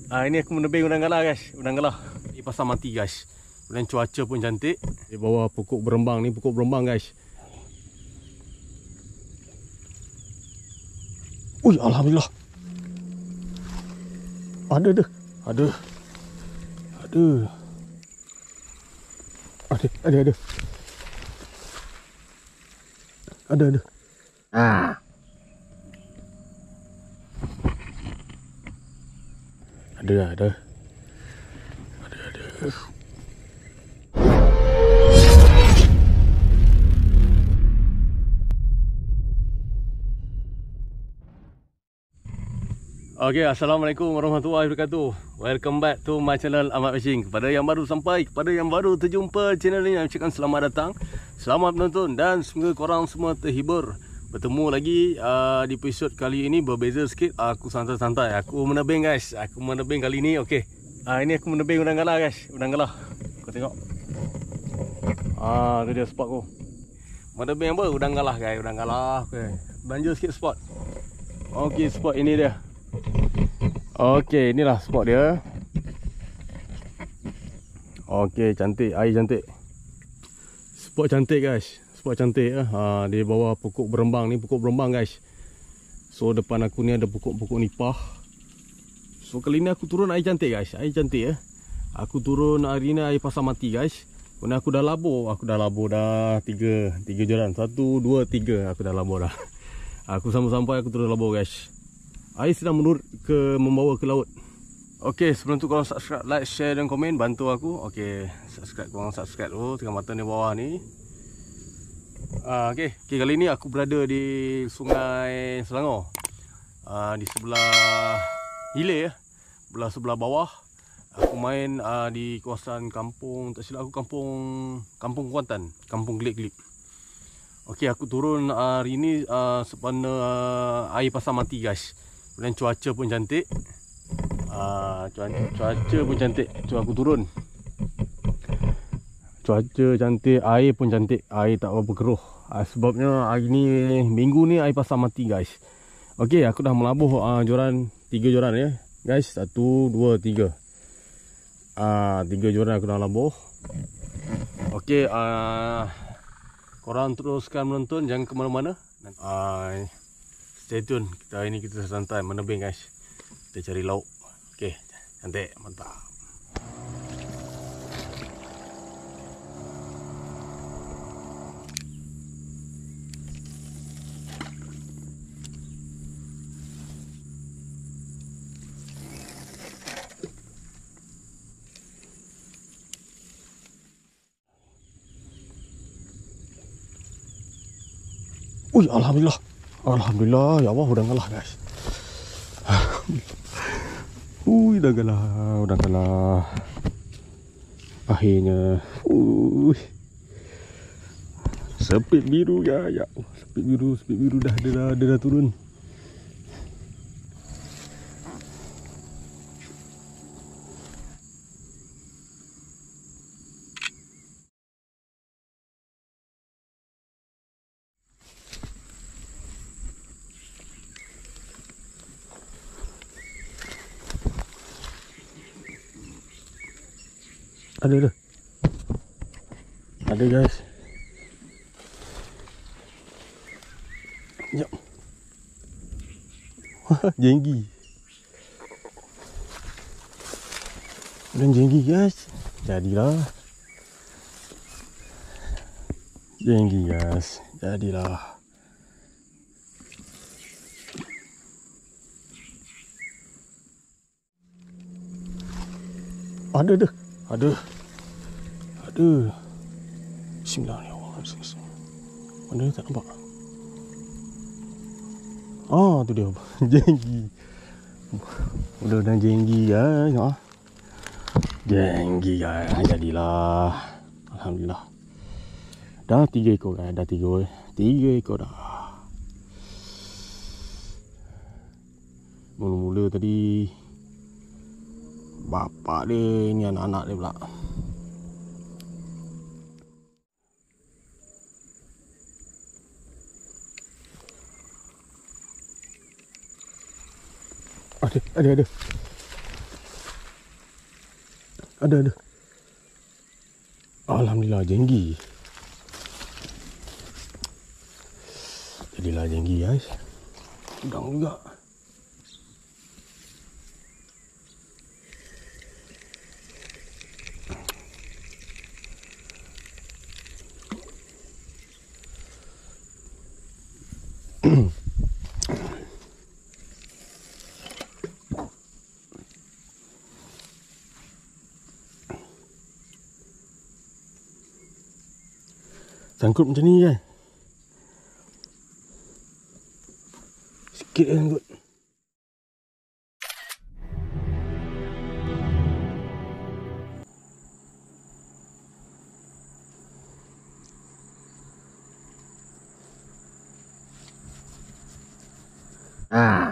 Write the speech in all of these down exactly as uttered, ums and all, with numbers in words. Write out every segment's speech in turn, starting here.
Ah, ini aku menebing udang galah guys, udang galah di pasar mati guys. Dan cuaca pun cantik. Di bawah pokok berembang ni, pokok berembang guys. Ui, alhamdulillah. Ada dah. Ada. Ada. Ada, ada, ada. Ada, ada. Ah. Ada, ada. Ada, ada. Okay, Assalamualaikum warahmatullahi wabarakatuh. Welcome back to my channel Ahmad Fishing. Kepada yang baru sampai, kepada yang baru terjumpa channel ini, saya ucapkan selamat datang, selamat menonton dan semoga korang semua terhibur. Bertemu lagi uh, di episod kali ini berbeza sikit. Aku santai-santai, aku menebing guys. Aku menebing kali ini, okay. uh, Ini aku menebing udang galah guys, udang galah. Kau tengok. Ah, tu dia spot aku. Menebing apa? Udang galah guys, udang galah. Okay. Banjir sikit spot. Okay, spot ini dia. Okey, inilah spot dia. Okey, cantik, air cantik. Spot cantik guys. Spot cantik ya. Ha, di bawah pokok berembang ni, pokok berembang guys. So depan aku ni ada pokok-pokok nipah. So kali ni aku turun air cantik guys. Air cantik ya. Aku turun hari ni air pasar mati guys. Kemudian aku dah labur, aku dah labur dah tiga, tiga joran. Satu, dua, tiga aku dah labur dah. Aku sampai-sampai aku turun labur guys. Air sedang menurut ke membawa ke laut. Okey, sebelum tu korang subscribe, like, share dan komen, bantu aku. Okey, subscribe, korang subscribe dulu tekan button di bawah ni. Uh, Okey, okay, kali ni aku berada di Sungai Selangor. Uh, di sebelah hilir ya. Belah sebelah bawah. Aku main uh, di kawasan kampung, tak silap aku kampung Kampung Kuantan, Kampung Gelik-Gelik. Okey, aku turun uh, hari ni uh, sepana uh, air pasar mati guys. Dan cuaca pun cantik. uh, cuaca, cuaca pun cantik. Cuba aku turun. Cuaca cantik, air pun cantik. Air tak berapa keruh. uh, Sebabnya hari ni, minggu ni air pasar mati guys. Okey, aku dah melabuh uh, joran, tiga joran ya guys. Satu, dua, tiga. uh, Tiga joran aku dah labuh. Okey, uh, korang teruskan menonton, jangan ke mana-mana. uh, Stay tune. Kita hari ni kita santai menebing guys. Kita cari lauk. Okey, cantik, mantap. Ui, alhamdulillah. Alhamdulillah, ya Allah, udah ngalah guys. Ui, udah ngalah, udah ngalah. Akhirnya, ui, sepit biru ya, ya, sepit biru, sepit biru dah, dia dah, dia dah turun. Ada, ada. Ada guys. Jap. Wah, jenggi. Dan jenggi guys. Jadilah. Jenggi guys. Jadilah. Ada, ada. Ada. Ada. Bismillahirrahmanirrahim. Mana dia tak nampak? Ah, tu dia. Jenggi. Udah dah jenggi guys. Ha. Jenggi guys. Jadilah. Alhamdulillah. Dah tiga ekor guys. Dah tiga. Tiga ekor dah. Mula-mula tadi bapak dia, ni anak-anak dia pula. Ada, ada, ada. Ada, ada. Alhamdulillah, jenggi. Jadilah jenggi, guys. Udang juga. Sangkut macam ni kan. Sikit je sangkut. Ah.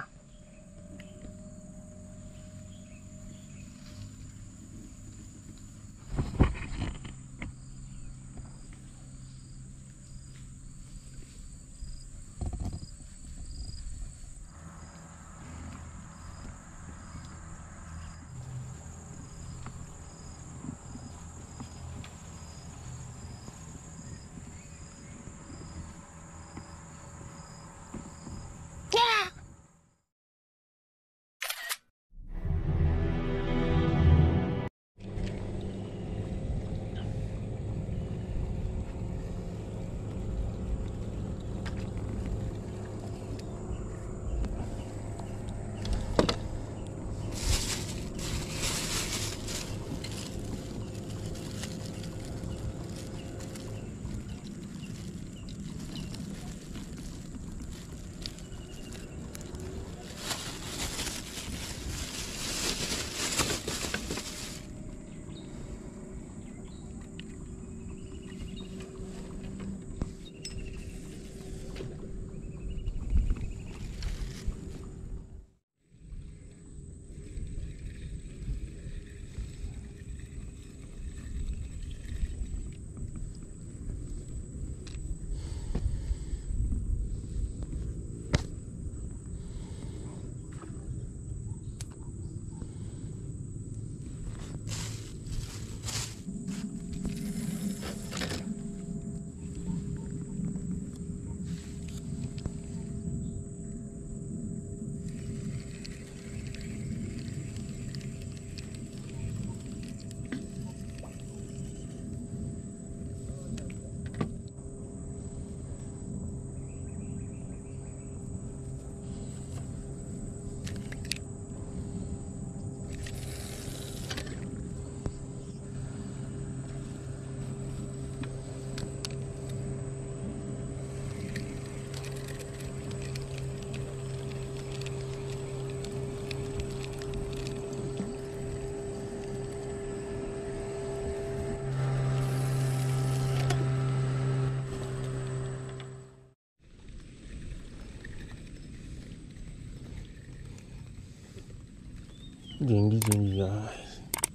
Jenggi-jenggi guys.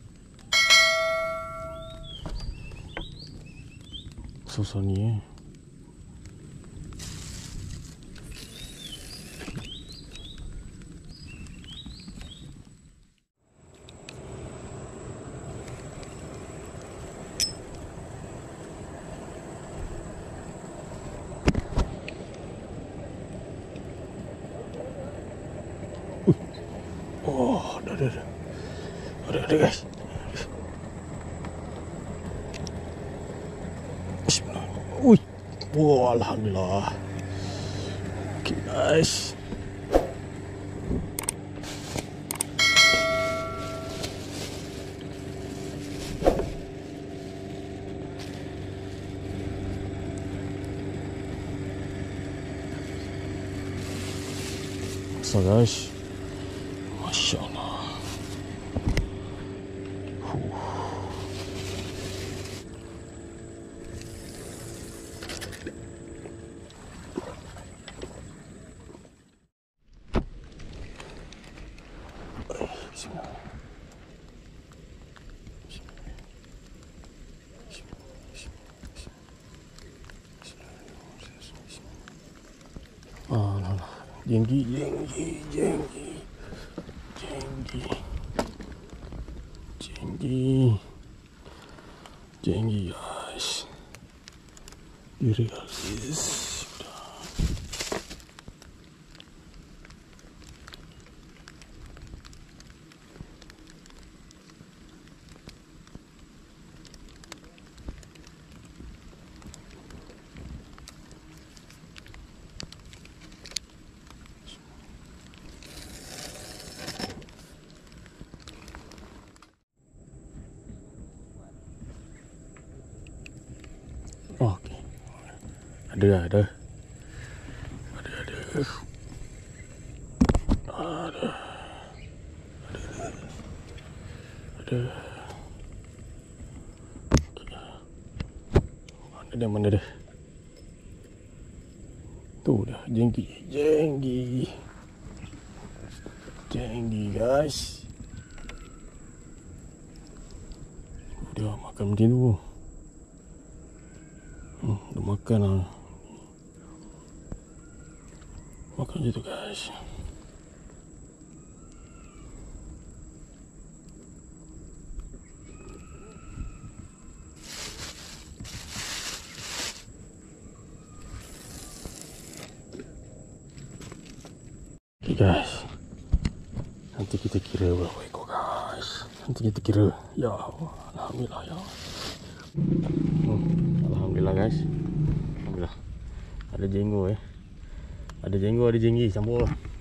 Susah ni eh. Oh, ada, ada, ada, ada, ada guys. Bismillah. Ui, wah, alhamdulillah. Okay guys. So guys, Masya Allah. Huh. Bismillah. Ah, lah, lah. Jenggi, jenggi, jenggi, jenggi, jenggi. Jenggi. Jenggi guys. Diri guys. Oh, okey. Ada, ada. Ada, ada. Ada. Ada. Ada. Mana dia, mana dia? Tu dah, jenggi. Jenggi. Jenggi guys. Dia makan macam tu. Hmm, dia makan lah. Makan macam tu guys. Okay guys, nanti kita kira berapa ekor guys. Nanti kita kira. Ya Allah, alhamdulillah ya. Hmm, alhamdulillah guys. Alhamdulillah. Ada jenggo eh. Ada jenggo, ada jenggi campur.